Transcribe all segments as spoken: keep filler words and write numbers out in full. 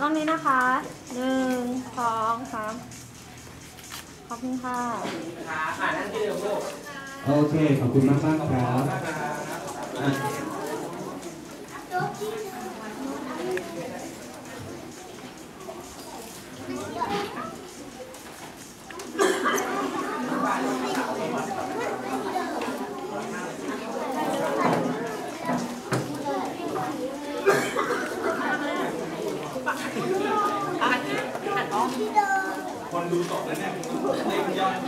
ล้องนี้นะคะหนึ่งสองสามขอบคุณค่ะค่ะนั่งที่เดิมลูกโอเคขอบคุณมากมากครับคนดูตกแล้วเนี่ยเล่นยอด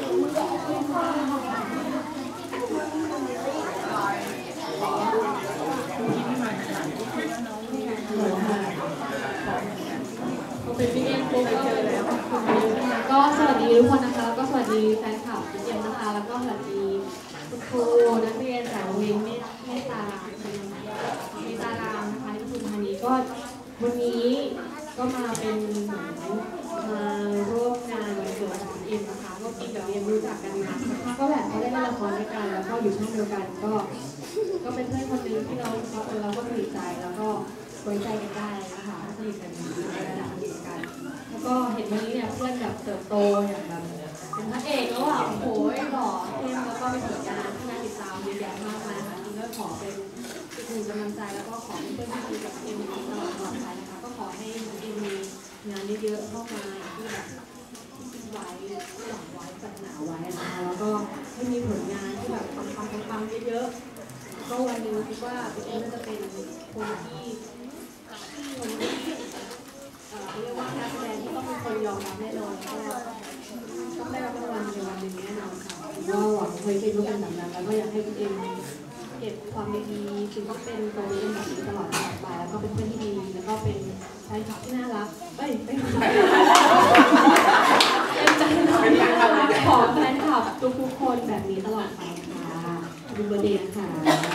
เป็นพี่เอ็มปุ๊บก็เจอแล้วก็สวัสดีทุกคนนะคะแล้วก็สวัสดีแฟนคลับพี่เอ็มนะคะแล้วก็สวัสดีคุณครูนักเรียนจากโรงเรียนเมตเมตตารามเมตตารามนะคะที่ปทุมธานีก็วันนี้ก็มาเป็นมาร่วมงานวันเกิดของเอ็มนะคะก็ปีกับเอ็มรู้จักกันมาก็แบบเขาได้เล่นละครด้วยกันแล้วก็อยู่ช่องเดียวกันก็ก็เป็นเพื่อนคนหนึ่งที่เราเราก็สนิทใจแล้วก็ไว้ใจกันได้นะคะสนิทกันในระดับสนิทกันแล้วก็เห็นวันนี้เนี่ยเพื่อนแบบเติบโตอย่างแบบเป็นพระเอกแล้วอ่ะโอ้โหหล่อเท่แล้วก็เป็นผลงานที่น่าติดตามเยอะแยะมากมายค่ะจริงก็ขอเป็นอีกหนึ่งกำลังใจแล้วก็ขอให้เพื่อนที่ดีกับเอ็มตลอดตลอดไปนะคะก็ขอให้เอ็มมีงานเยอะๆเข้ามาที่แบบคิดไว้หวังไว้ปรารถนาไว้นะคะแล้วก็ให้มีผลงานที่แบบปังๆๆเยอะๆก็วันหนึ่งคิดว่าเอ็มน่าจะเป็นคนที่คนที่เรียกว่านักแสดงที่ต้องเป็นคนยอมรับแน่นอนก็ต้องได้รับรางวัลในวันหนึ่งแน่นอนค่ะก็หวังเคยเป็นก็เป็นแบบนั้นแล้วก็อยากให้คุณเอ็มเก็บความดีๆถึงต้องเป็นตัวนี้แบบนี้ตลอดไปแล้วก็เป็นเพื่อนที่ดีแล้วก็เป็นแฟนคลับที่น่ารักเอ้ยเป็นเป็นใจขอแฟนคลับทุกๆคนแบบนี้ตลอดไปค่ะดูเบอร์เดย์ค่ะ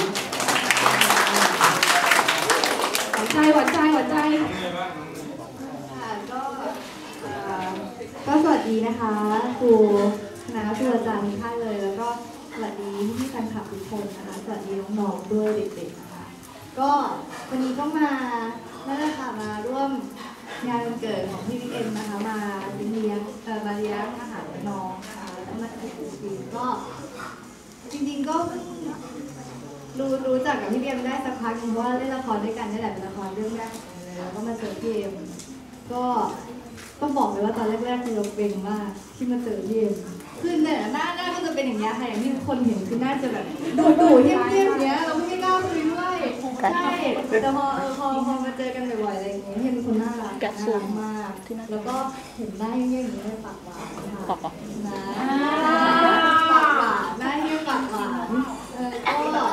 หวานใจหวานใจหวานใจค่ะก็ก็สวัสดีนะคะครูคณะครูอาจารย์ทุกท่านเลยแล้วก็สวัสดีพี่แฟนคลับทุกคนนะคะสวัสดีน้องๆด้วยเด็กๆนะคะก็วันนี้ก็มานั่นแหละค่ะมาร่วมงานวันเกิดของพี่บิ๊กเอ็มนะคะมาเลี้ยงเอ่อมาเลี้ยงอาหารน้องนะคะแล้วมาที่ปู่จีนก็จริงๆก็รู้รู้จักกับพี่เอ็มได้สักพักนึงเพราะว่าเล่นละครด้วยกันนี่แหละเป็นละครเรื่องแรกของเลยแล้วก็มาเจอพี่เอ็มก็ต้องบอกเลยว่าตอนแรกๆคือเราเกรงมากที่มาเจอพี่เอ็มคือเนี่ยหน้าหน้าก็จะเป็นอย่างเงี้ยค่ะอย่างที่คนเห็นคือหน้าจะแบบดุดุเยี่ยมเยี่ยมเนี้ยเราไม่กล้าคุยด้วยใช่แต่พอเออพอพอมาเจอกันบ่อยๆอะไรอย่างเงี้ยเห็นคนน่ารักน่ารักมากแล้วก็เห็นหน้าเยี่ยมอย่างนี้เลยปากหวานค่ะนะปากหวานหน้าเยี่ยมปากหวานเออก็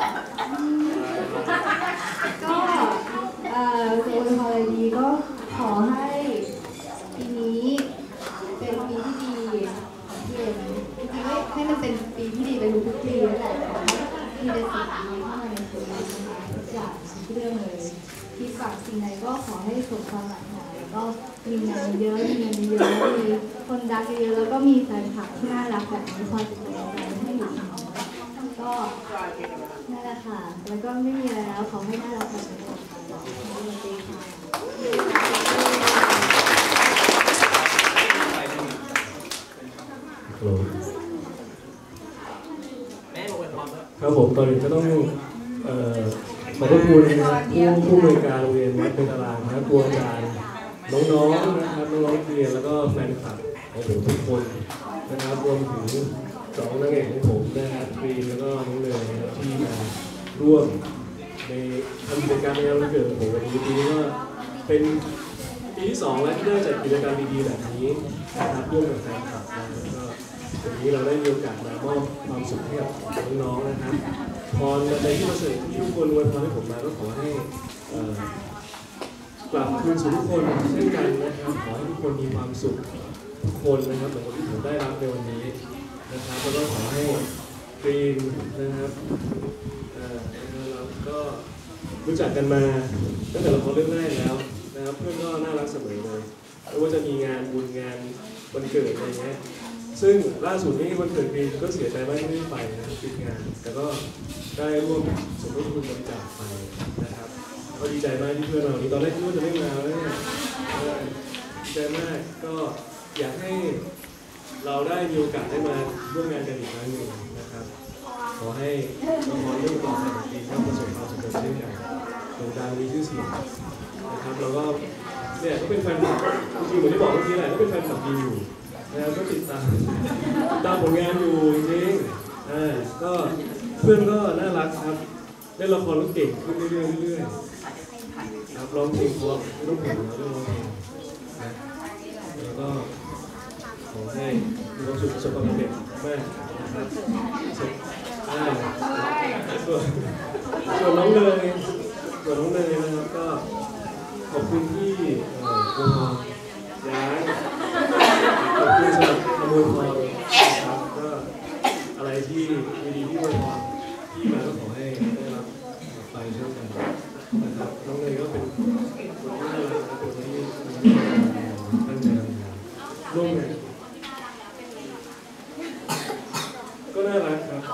ก็เอ่อโดยพออะไรดีก็ขอให้ปีนี้เป็นปีที่ดีที่เอ็มจริงๆให้มันเป็นปีที่ดีไปทุกปีนั่นแหละมีแต่สิ่งดีเข้ามาในชีวิตนะคะทุกอย่างทุกเรื่องเลยที่ฝากสิ่งไหนก็ขอให้สมความปรารถนาแล้วก็มีงานเยอะมีเงินเยอะมีคนรักเยอะแล้วก็มีแฟนคลับที่น่ารักแบบนี้คอยเป็นกำลังใจให้อยู่ก็นั่นแหละค่ะแล้วก็ไม่มีอะไรแล้วขอให้น่ารักแบบนี้ค่ะสวัสดีค่ะครับผมตอนนี้ก็ต้องเอ่อขอบพระคุณผู้ผู้บริการโรงเรียนวัดเป็นตารางนะครับครูอาจารย์น้องๆนะครับน้องๆเรียนแล้วก็แฟนคลับของผมทุกคนนะครับรวมถึงสองนักเอกของผมนะครับกรีนแล้วก็น้องเนยนะครับที่มาร่วมในทำกิจกรรมในวันเกิดของผมวันนี้ปีนี้ก็เป็นปีที่สองแล้วที่ได้จัดกิจกรรมดีๆแบบนี้นะครับร่วมกับแฟนคลับนะแล้วก็วันนี้เราได้มีโอกาสมามอบความสุขให้กับน้องๆนะครับพรในที่ประเสริฐที่ทุกคนอวยพรให้ผมมาก็ขอให้กลับคืนสู่ทุกคนเช่นกันนะครับขอให้ทุกคนมีความสุขทุกคนนะครับเหมือนที่ผมได้รับในวันนี้นะครับแล้วก็ขอให้กรีนนะครับเราก็รู้จักกันมาตั้งแต่ละครเรื่องแรกแล้วนะครับเพื่อนก็น่ารักเสมอเลยไม่ว่าจะมีงานบุญงานวันเกิดอะไรเงี้ยซึ่งล่าสุดนี้วันเกิดกรีนก็เสียใจว่าไม่ได้ไปนะติดงานแต่ก็ได้ร่วมสมทบทุนบริจาคไปนะครับก็ดีใจมากที่เพื่อนเราที่ตอนแรกคิดว่าจะไม่มาแล้วเนี่ยดีใจมากก็อยากให้เราได้มีโอกาสได้มาร่วมงานกันอีกครั้งหนึ่งนะครับขอให้ละครเรื่องต่อไปของปีก็ประสบความสำเร็จเช่นกันโด่งดังมีชื่อเสียงนะครับแล้วก็เนี่ยก็เป็นแฟนคลับจริงๆเหมือนที่บอกเมื่อกี้แหละก็เป็นแฟนคลับดีอยู่นะครับก็ติดตามติดตามผลงานอยู่จริงๆอ่าก็เพื่อนก็น่ารักครับเล่นละครก็เก่งขึ้นเรื่อยๆเรื่อยๆครับร้องเพลงเพราะไม่ต้องห่วงเราเรื่องร้องเพลงนะแล้วก็ขอให้มีความสุขประสบความสำเร็จมากนะครับอ่าส่วนส่วนน้องเนยส่วนน้องเนยนะครับก็ขอบคุณที่เอ่อวงย้ายขอบคุณสำหรับขโมยพรนะครับก็อะไรที่ดีๆที่วงที่มาก็ขอให้ได้รับไปเช่นกันนะครับน้องเนยก็เป็นคนที่น่ารักและเป็นคนที่ตั้งใจทำงานร่วมงานก็น่ารักครับ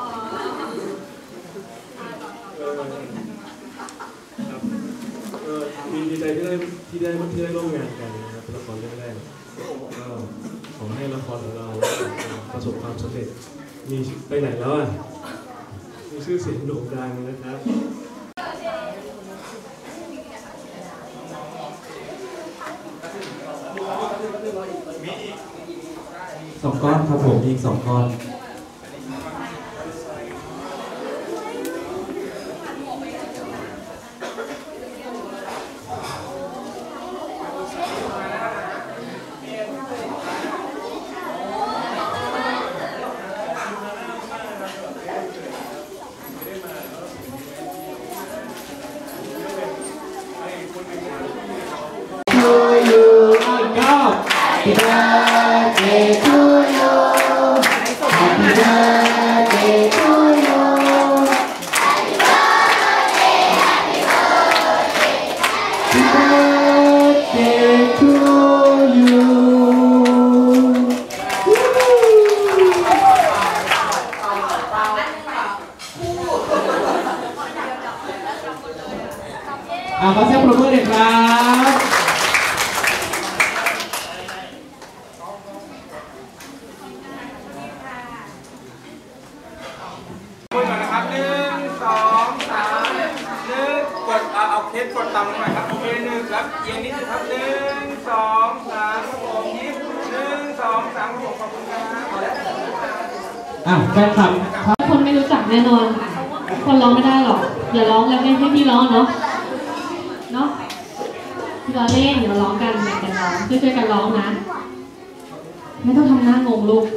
เออครับก็ดีใจที่ได้ที่ได้ที่ได้ร่วมงานกันนะครับละครเรื่องแรกก็ขอให้ละครของเราประสบความสำเร็จมีไปไหนแล้วอ่ะมีชื่อเสียงโด่งดังนะครับสองก้อนครับผมอีกสองก้อนขอเสียงปรบมือหน่อยครับคุยก่อนนะครับหนึ่งสองสามหนึ่งกดเอาเอาเคสกดต่ำลงหน่อยครับโอเคหนึ่งครับเอียงนิดนึงครับหนึ่งสองสามครับผมยิ้มหนึ่งสองสามครับผมขอบคุณครับอ่ะแฟนคลับคนไม่รู้จักแน่นอนค่ะคนร้องไม่ได้หรอกอย่าร้องแล้วให้ให้พี่ร้องเนาะเนาะพี่ร้องเล่นเดี๋ยวร้องกันแบ่งกันร้องช่วยๆกันร้องนะไม่ต้องทำหน้างงลูก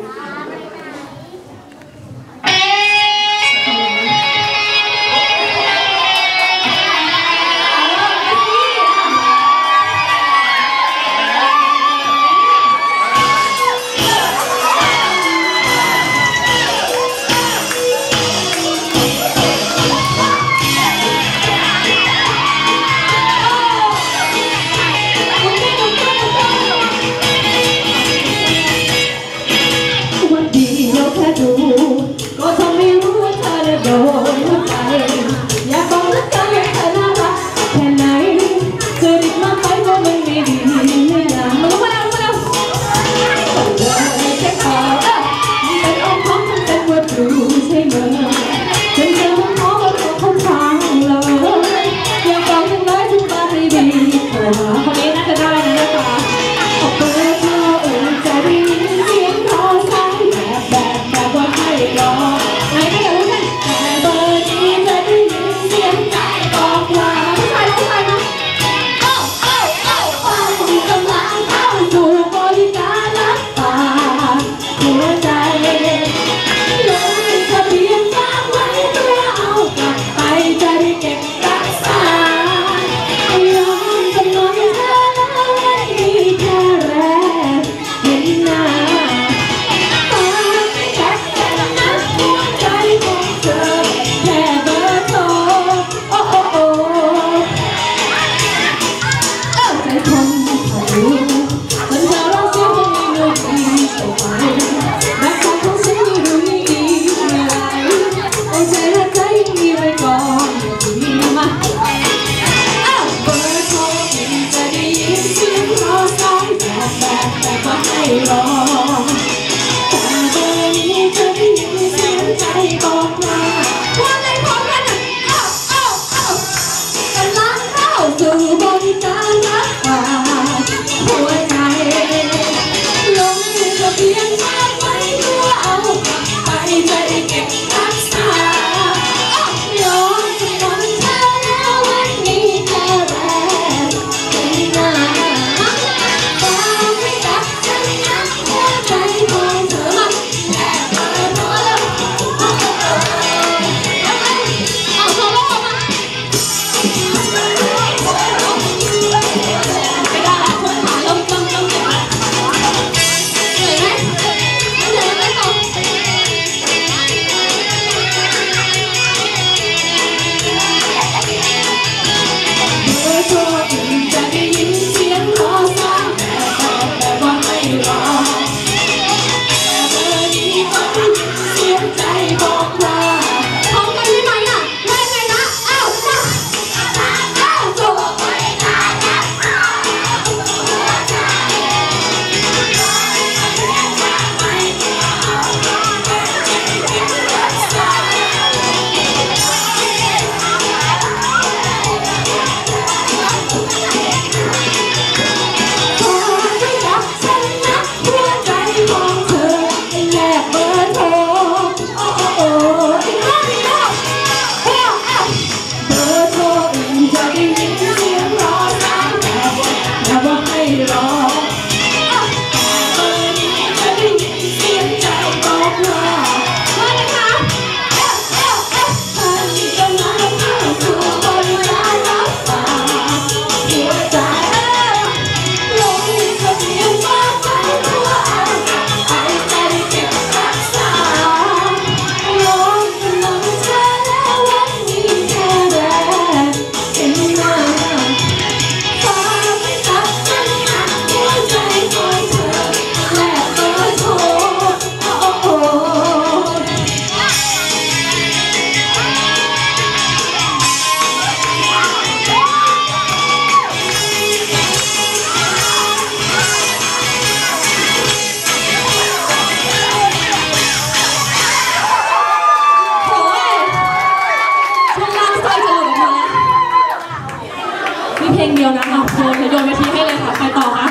ชิญโยนเวทีให้เลยค่ะไปต่อค่ะ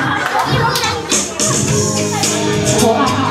โอ้โหค่ะ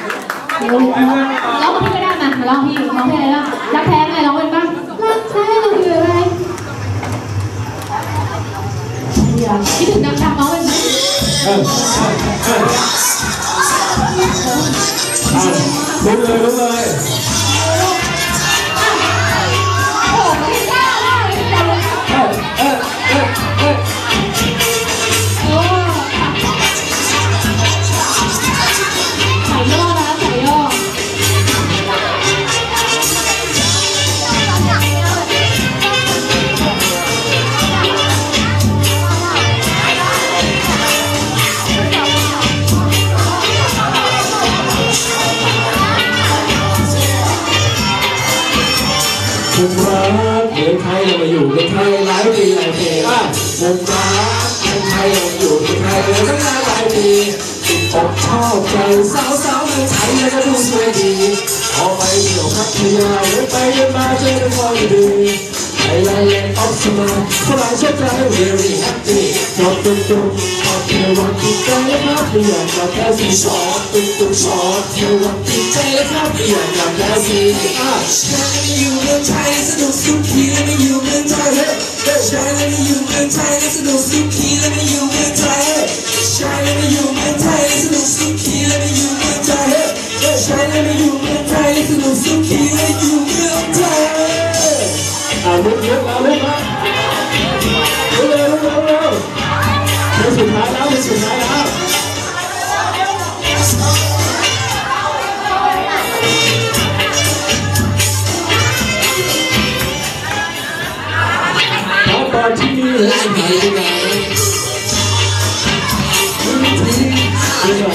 ร้องพี่ก็ได้มาร้องพี่ร้องเพลงอะไรล่ะรักแท้ไงร้องเป็นป่ะรักแท้รักลุกเลยลุกเลย ผมรักเมืองไทยเรามาอยู่เมืองไทยหลายปีหลายปีอ่ะผมรักเมืองไทยเราอยู่เมืองไทยเลยตั้งนานหลายปีติดอกชอบใจสาวสาวเมืองไทยแล้วก็ดูสวยดีพอไปเที่ยวพัทยาเดินไปเดินมาเจอกันพอดีไทยแลนด์ออฟสมาร์ฝรั่งชอบใจ very happy ชอบตุ้มตุ้มชอบเที่ยววันติดใจและภาพไม่อยากกลับแล้วสิชอบตุ้มตุ้มชอบเที่ยววันติดใจและภาพไม่อยากกลับแล้วสิอ่ะฉันอยู่เมืองไทยสนุกสุขีและไม่อยู่เมืองไทยฉันไม่อยู่เมืองไทยสนุกสุขีและไม่อยู่เมืองไทยฉันไม่อยู่เมืองไทยสนุกสุขีและไม่อยู่เมืองไทยฉันไม่อยู่เมืองไทยสนุกสุขีและอยู่เมืองไทยอ่ะลุกลุกแล้วลุกแล้วลุกเร็วลุกเร็วเร็วเป็นสุดท้ายแล้วเป็นสุดท้ายแล้วเพราะตอนที่มีหายไปไหนไม่ทิ้งไปไหน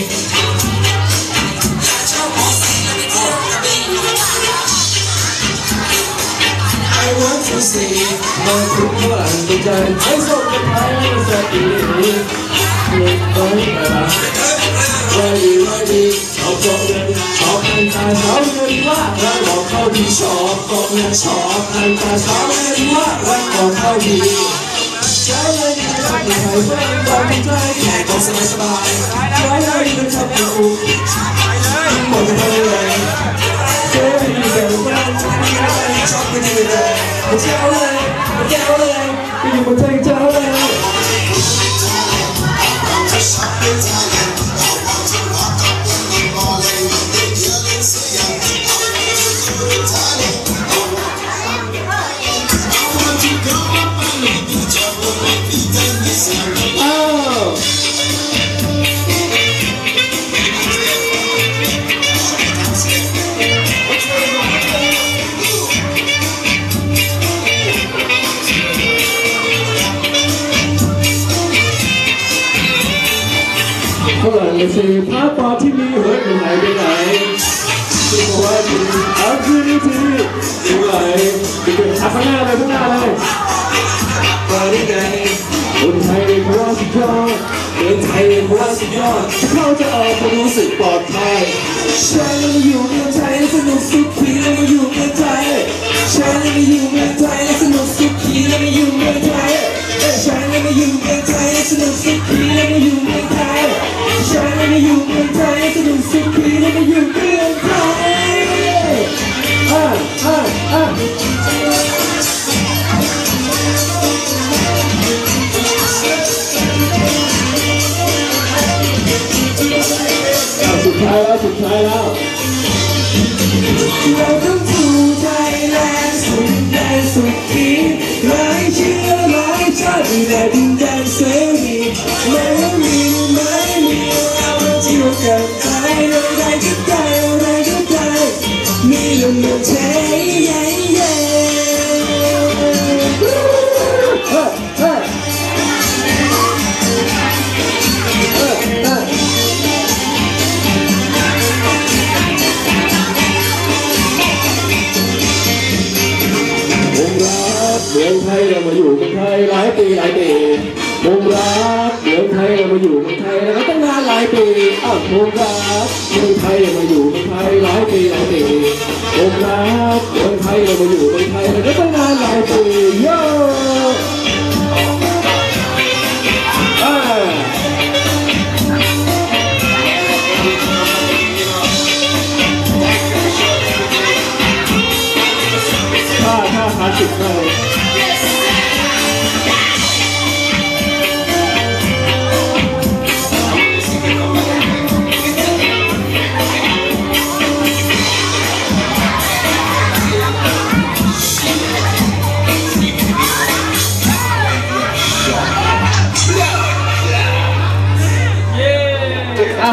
I want to see มาถึงเมื่อไหร่ตัวใจไอ้ส่งกันไปแล้วสักทีนี้เกิดไปแล้วว่าดีว่าดีชอบชอบเงินชอบเงินตาชอบเงินว่าเราบอกเขาดีชอบก็เงินชอบเงินตาชอบเงินว่าเราบอกเขาดีใช้เงินชอบเงินใครเพื่อนบอกใจแค่ก็สบายสบายใช้เงินเงินชอบเงินอุ้มหมดไปเลยเจ๊ไม่ดีแต่ว่าชอบไปดีเลยมาเจ้าเลยมาเจ้าเลยไปอยู่บนใจเจ้าเลยอ้าวฝรั่งเลยสิพาปอที่มีเฮ้ยมันหายไปไหนที่บอกว่าที่อัพที่นี่ที่ที่ไหนที่เป็นอัพข้างหน้าเลยข้างหน้าเลยมาได้ไงคนไทยเรียกว่าสุดยอดเมืองไทยเรียกว่าสุดยอดจะเข้าจะออกก็รู้สึกปลอดภัยฉันมาอยู่เมืองไทยสนุกสุขีแล้วมาอยู่เมืองไทยฉันมาอยู่เมืองไทยสนุกสุขีแล้วมาอยู่เมืองไทยฉันมาอยู่เมืองไทยสนุกสุขีแล้วมาอยู่เมืองไทยฉันมาอยู่เมืองไทยสนุกสุขีแล้วมาอยู่เมืองไทยอ่ะอ่ะอ่ะสุดท้ายแล้วสุดท้ายแล้ว Welcome to Thailand สุดแดนสุดขีหลายเชื้อหลายชาติแต่ดินแดนเสรีไม่มีไม่มีเราเที่ยวกันไทยอะไรก็ได้อะไรก็ได้มีเรื่องเมืองไทยใหญ่ใหญ่เมืองไทยเรามาอยู่เมืองไทยหลายปีหลายปีผมรักเมืองไทยเรามาอยู่เมืองไทยแล้วตั้งนานหลายปีอ้าวผมรักเมืองไทยเรามาอยู่เมืองไทยหลายปีหลายปีผมรักเมืองไทยเรามาอยู่เมืองไทยแล้วตั้งนานหลายปีโย่ถ้าถ้าหาจุดเลย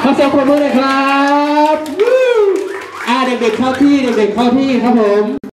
ขอเสียงปรบมือหน่อยครับวู้อ่าเด็กๆเข้าที่เด็กๆเข้าที่ครับผม